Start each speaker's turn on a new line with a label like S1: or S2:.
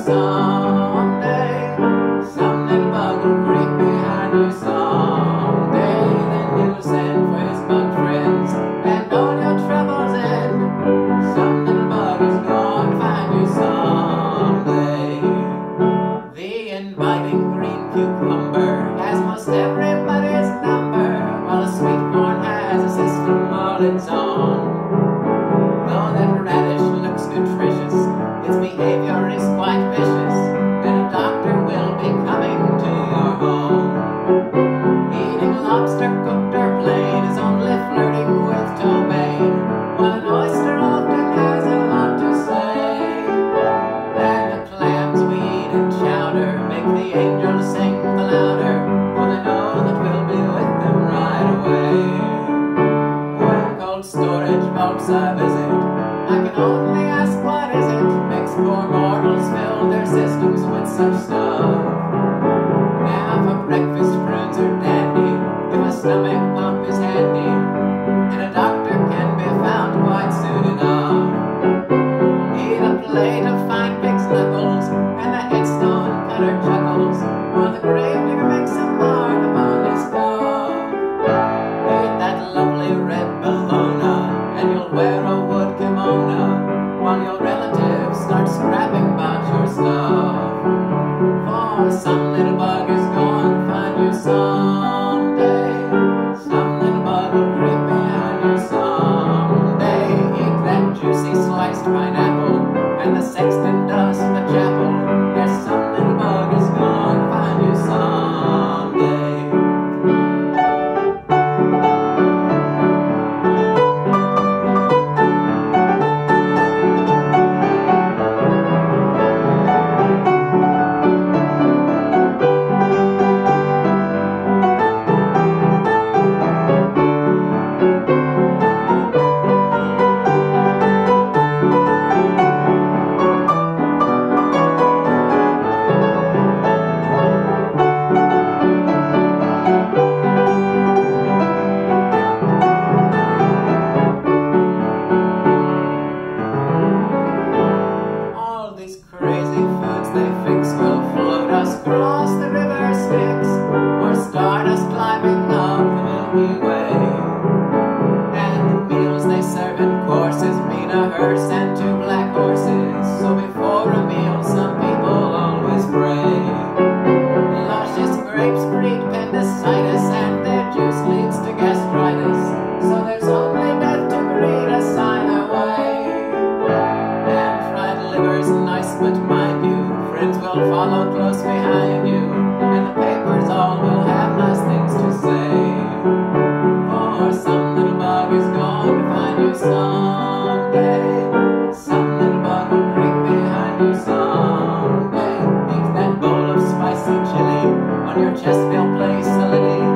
S1: someday. Some little bug will creep behind you someday. Then you'll send for his bug friends, and all your troubles end. Some little bug is gonna find you someday. The inviting green cucumber has most everybody's number, while the sweet corn has a system all its own. Though that radish looks nutritious, its behavior is quite vicious, and a doctor will be coming to your home. Eating lobster cooked or plain is only flirting with ptomaine, while an oyster often has a lot to say. And the clams we eat in chowder make the angels sing the louder, for they know that we'll be with them right away. When cold storage vaults I visit, I can only ask what is it makes poor mortals fill their systems with such stuff. Now for breakfast prunes are dandy, if a stomach pump is handy, and a doctor can be found quite soon enough. Eat a plate of fine pig's knuckles, and the headstone cutter chuckles, while the gravedigger makes a mark upon his cuff. Eat that lovely red bologna, and you'll wear a wood kimono, while your relatives start scrapping about your stuff. For some little bug is going to find you someday. Some little bug will creep behind you someday. Eat that juicy sliced pineapple, and the sexton dust in the chapel. Yes, some little bug is going to find you someday. Crazy foods they fix will float us across the river Styx, or start us climbing up the Milky Way. And the meals they serve in courses mean a hearse and 2 black horses, so before a meal some people always pray. Luscious grapes breed appendicitis, and their juice leads to gastritis, so there's only death to breed a sign away. And fried liver's nice, but mind you, friends will follow close behind you, and the papers all will have nice things to say. For some little bug is going to find you someday. Some little bug will creep behind you someday. Eat that bowl of spicy chili, on your chest they'll place a lily.